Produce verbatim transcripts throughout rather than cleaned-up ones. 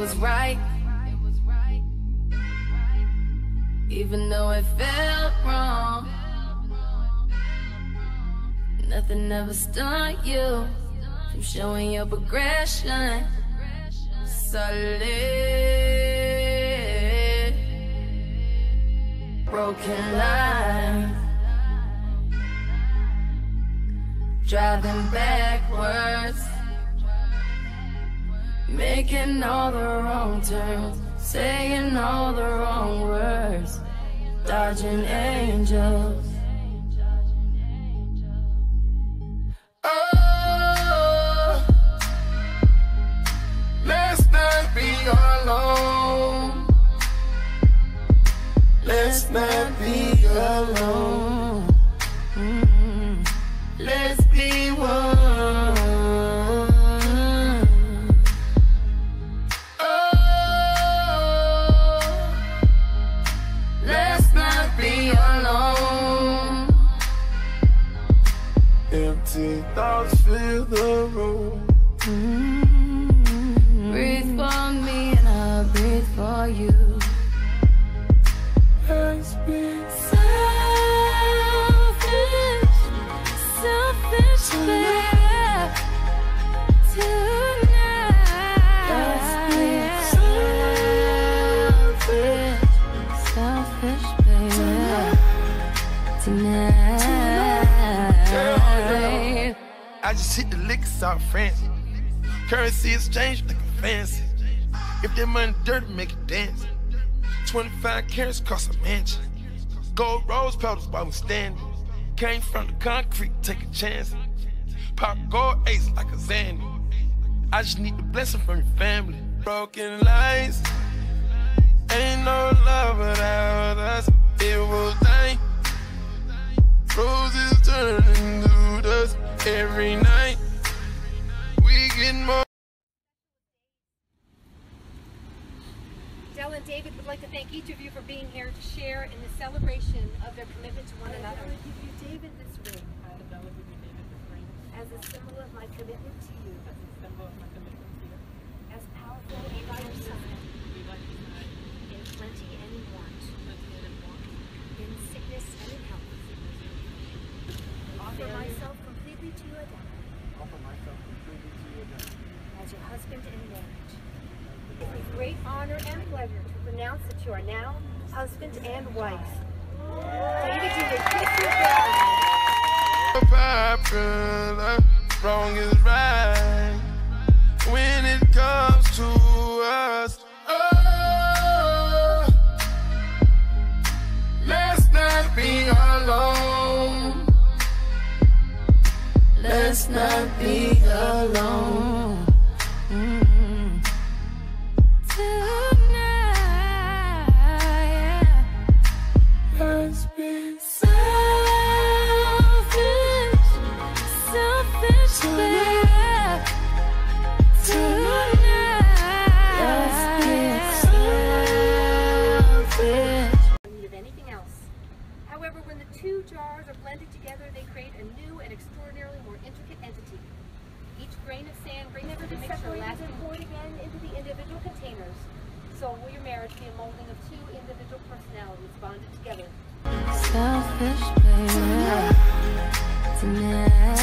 was right, even though it felt wrong. Nothing ever stopped you from showing your progression. Solid, broken line, driving backwards, making all the wrong turns, saying all the wrong words, dodging angels. Oh, let's not be alone. Let's not be alone. Mm-hmm. Let's be one. Empty thoughts fill the room. Mm-hmm. Breathe for me and I'll breathe for you. Let's be selfish, selfish, babe. Tonight. Let's be selfish, selfish, babe. Tonight. I just hit the liquors out France. Currency exchange looking fancy. If that money dirty, make it dance. twenty-five carats cost a mansion. Gold rose petals while we standing. Came from the concrete, take a chance. Pop gold ace like a Zanny. I just need the blessing from your family. Broken lights, ain't no love without us. It was dying. Roses turning to dust. Every night we get more. Dell and David would like to thank each of you for being here to share in the celebration of their commitment to one another. I would give you David this ring. I would give you David this ring. As a symbol of my commitment to you. As a symbol of my commitment to you. As powerful and by your side. Be by your side. In plenty and in want. Plenty and in want. In sickness and in health. Offer myself completely to you again. Offer myself completely to you again. As your husband in marriage. It is with great honor and pleasure to pronounce that you are now husband and wife. David, you may kiss your bride. Popular, wrong is right when it comes to us. Oh, let's not be alone. Let's not be alone. Mm-hmm. Tonight, yeah. Let's be selfish, selfish, babe. Tonight, let's be selfish. In need of anything else. However, when the two jars are blended together, they create a new and extraordinarily more intricate entity. Each grain of sand brings the mixture last and poured again into the individual containers. So will your marriage be a molding of two individual personalities bonded together? Selfish, baby. Tonight,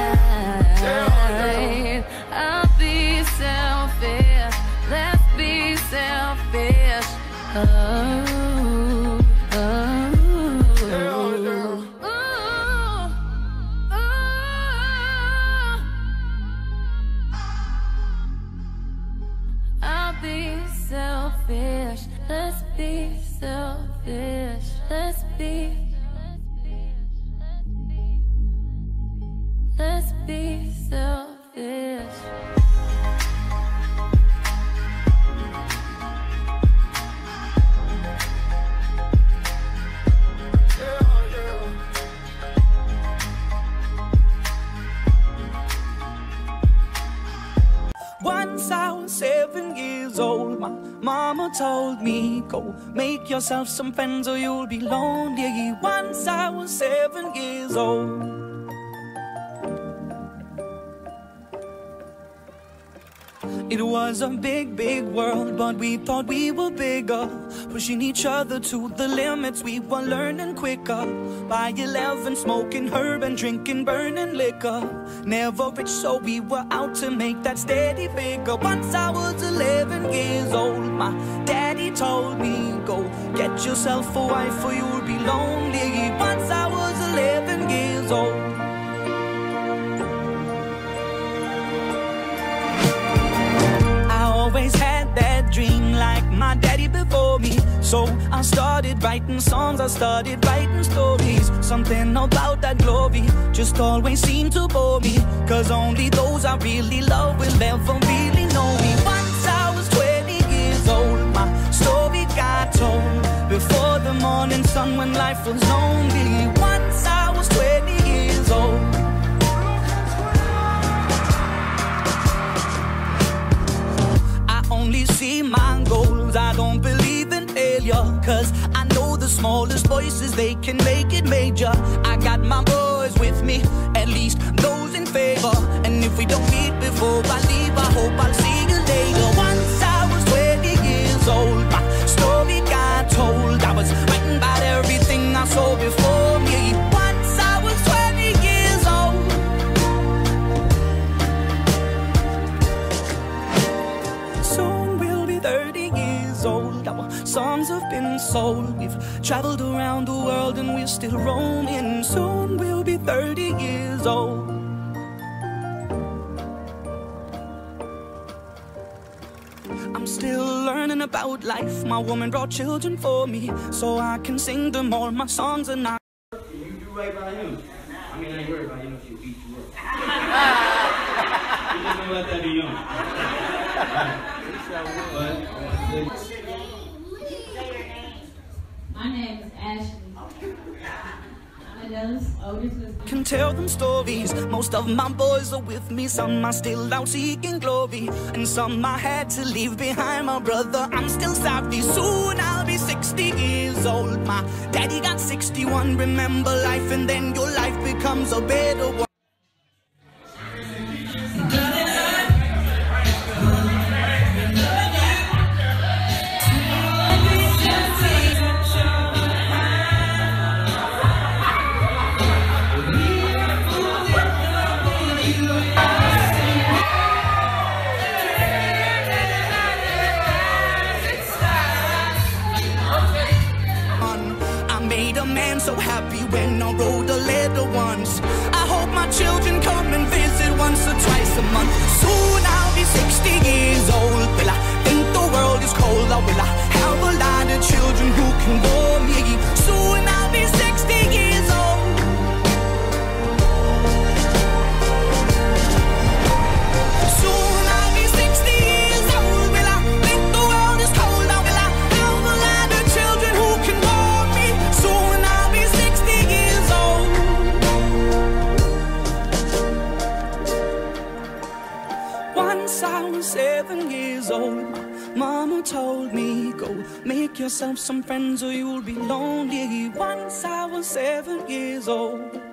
Tonight. I'll be selfish. Let's be selfish. Oh, oh, oh. Selfish, let's be selfish, let's be, let's be selfish. Once I was seven years old, my mama told me, go make yourself some friends or you'll be lonely. Once I was seven years old. It was a big, big world, but we thought we were bigger. Pushing each other to the limits, we were learning quicker. By eleven, smoking herb and drinking burning liquor. Never rich, so we were out to make that steady figure. Once I was eleven years old, my daddy told me, go get yourself a wife or you'll be lonely. Once I was eleven years old. Always had that dream like my daddy before me. So I started writing songs, I started writing stories. Something about that glory just always seemed to bore me, cause only those I really love will ever really know me. Once I was twenty years old, my story got told before the morning sun when life was lonely. Once I was twenty years old. Only see my goals, I don't believe in failure, cause I know the smallest voices, they can make it major. I got my boys with me, at least those in favor. And if we don't meet before I leave, I hope I'll see you later. Once I was twenty years old, my story got told. I was writing about everything I saw before me. Once I was twenty years old. Soon we'll be thirty years old. Our songs have been sold. We've traveled around the world and we're still roaming. Soon we'll be thirty years old. I'm still learning about life. My woman brought children for me, so I can sing them all my songs and I. You do right by him. I mean, I ain't worried about him if you beat you up. You just don't let that be young. My name is Ashley. I'm Adele's older sister. Can tell them stories. Most of my boys are with me. Some are still out seeking glory, and some I had to leave behind. My brother, I'm still sorry. Soon I'll be sixty years old. My daddy got sixty-one. Remember life, and then your life becomes a better one. Made a man so happy when I wrote a letter once. I hope my children come and visit once or twice a month. Soon I'll be sixty years old. Will I think the world is cold, or will I have a lot of children who can bore me? Soon I'll be sixty years old. Soon I'll be sixty years old. Will I think the world is cold, or will I have a lot of children who can bore me? Soon I'll be sixty years old. Once I was seven years old. Mama told me, go make yourself some friends or you'll be lonely. Once I was seven years old.